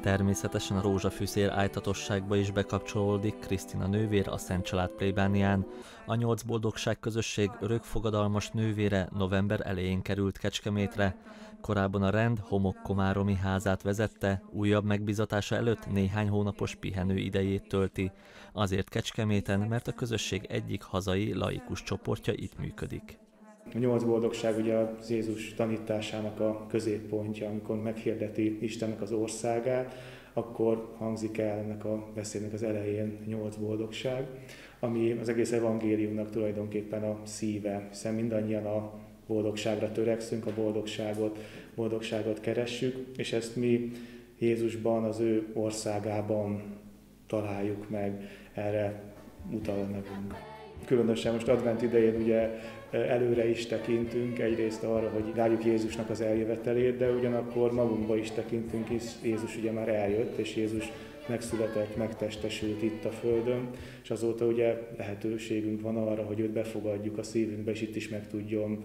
Természetesen a rózsafűszér ájtatosságba is bekapcsolódik Krisztina nővér a Szent Család plébánián. A 8 boldogság közösség örökfogadalmas nővére november elején került Kecskemétre. Korábban a rend homokkomáromi házát vezette, újabb megbizatása előtt néhány hónapos pihenő idejét tölti. Azért Kecskeméten, mert a közösség egyik hazai laikus csoportja itt működik. A 8 boldogság ugye az Jézus tanításának a középpontja, amikor meghirdeti Istennek az országát, akkor hangzik el ennek a beszédnek az elején 8 boldogság, ami az egész evangéliumnak tulajdonképpen a szíve, hiszen mindannyian a boldogságra törekszünk, a boldogságot keressük, és ezt mi Jézusban, az ő országában találjuk meg, erre utal a nevünk. Különösen most advent idején ugye előre is tekintünk, egyrészt arra, hogy várjuk Jézusnak az eljövetelét, de ugyanakkor magunkba is tekintünk, hisz Jézus ugye már eljött, és Jézus megszületett, megtestesült itt a Földön, és azóta ugye lehetőségünk van arra, hogy őt befogadjuk a szívünkbe, és itt is meg tudjon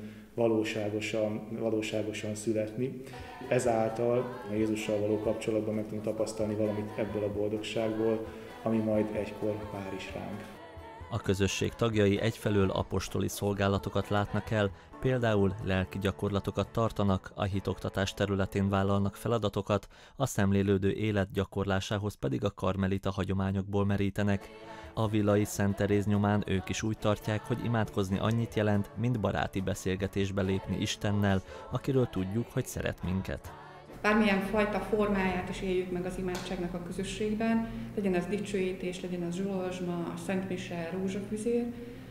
valóságosan születni. Ezáltal a Jézussal való kapcsolatban meg tudunk tapasztalni valamit ebből a boldogságból, ami majd egykor vár is ránk. A közösség tagjai egyfelől apostoli szolgálatokat látnak el, például lelki gyakorlatokat tartanak, a hitoktatás területén vállalnak feladatokat, a szemlélődő élet gyakorlásához pedig a karmelita hagyományokból merítenek. A villai Szent Teréz nyomán ők is úgy tartják, hogy imádkozni annyit jelent, mint baráti beszélgetésbe lépni Istennel, akiről tudjuk, hogy szeret minket. Bármilyen fajta formáját is éljük meg az imádságnak a közösségben, legyen az dicsőítés, legyen az zsolozsma, a Szent Mise, rózsafüzér.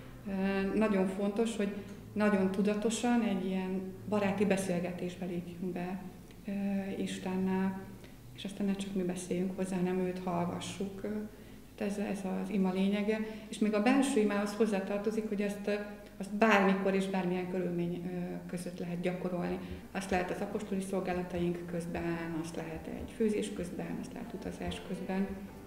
Nagyon fontos, hogy nagyon tudatosan egy ilyen baráti beszélgetésbe lépjünk be Istennel, és aztán ne csak mi beszéljünk hozzá, nem őt hallgassuk. Ez az ima lényege, és még a belső imához hozzátartozik, hogy azt bármikor és bármilyen körülmény között lehet gyakorolni. Azt lehet az apostoli szolgálataink közben, azt lehet egy főzés közben, azt lehet utazás közben.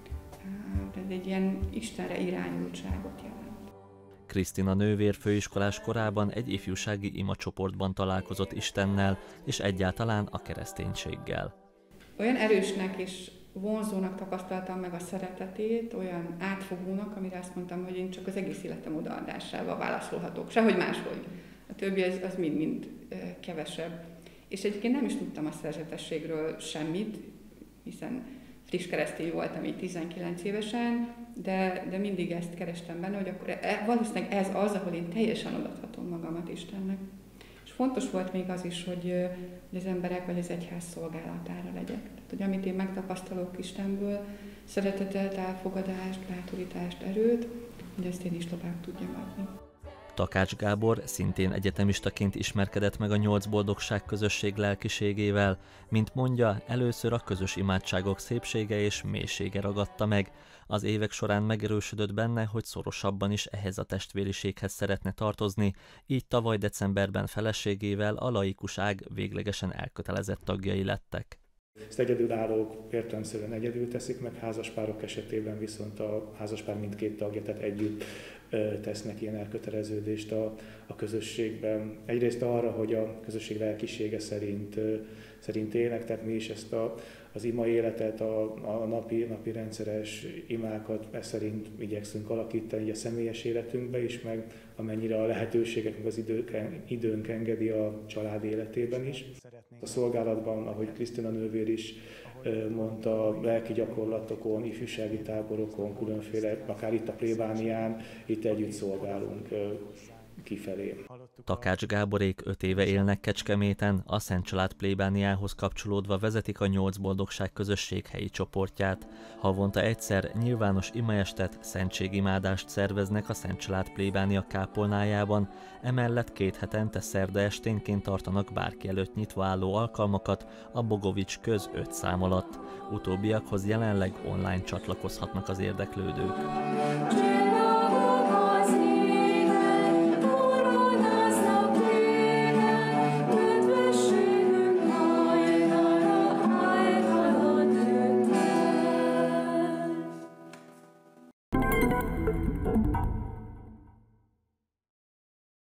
Ez egy ilyen Istenre irányultságot jelent. Krisztina nővér főiskolás korában egy ifjúsági imacsoportban találkozott Istennel, és egyáltalán a kereszténységgel. Olyan erősnek és vonzónak tapasztaltam meg a szeretetét, olyan átfogónak, amire azt mondtam, hogy én csak az egész életem odaadásával válaszolhatok, sehogy máshogy. A többi az mind kevesebb. És egyébként nem is tudtam a szerzetességről semmit, hiszen friss keresztény voltam így 19 évesen, de mindig ezt kerestem benne, hogy akkor valószínűleg ez az, ahol én teljesen odaadhatom magamat Istennek. És fontos volt még az is, hogy az emberek vagy az egyház szolgálatára legyek. Tehát, hogy amit én megtapasztalok Istenből, szeretetet, elfogadást, bátorítást, erőt, hogy ezt én is tovább tudjam adni. Takács Gábor szintén egyetemistaként ismerkedett meg a 8 boldogság közösség lelkiségével. Mint mondja, először a közös imádságok szépsége és mélysége ragadta meg. Az évek során megerősödött benne, hogy szorosabban is ehhez a testvériséghez szeretne tartozni, így tavaly decemberben feleségével a laikus ág véglegesen elkötelezett tagjai lettek. Ezt egyedülállók értelemszerűen egyedül teszik meg, házaspárok esetében viszont a házaspár mindkét tagja, tehát együtt tesznek ilyen elköteleződést a közösségben. Egyrészt arra, hogy a közösség lelkisége szerint élnek, tehát mi is ezt az ima életet, a napi rendszeres imákat ez szerint igyekszünk alakítani a személyes életünkbe is, meg amennyire a lehetőségek, meg az időnk engedi a család életében is. A szolgálatban, ahogy Krisztina nővér is mondta, lelki gyakorlatokon, ifjúsági táborokon, különféle, akár itt a plébánián, itt együtt szolgálunk kifelé. Takács Gáborék 5 éve élnek Kecskeméten, a Szent Család plébániához kapcsolódva vezetik a 8 boldogság közösség helyi csoportját. Havonta egyszer nyilvános imaestet, szentségimádást szerveznek a Szent Család plébánia kápolnájában, emellett 2 hetente szerda esténként tartanak bárki előtt nyitva álló alkalmakat a Bogovics köz 5 szám alatt. Utóbbiakhoz jelenleg online csatlakozhatnak az érdeklődők.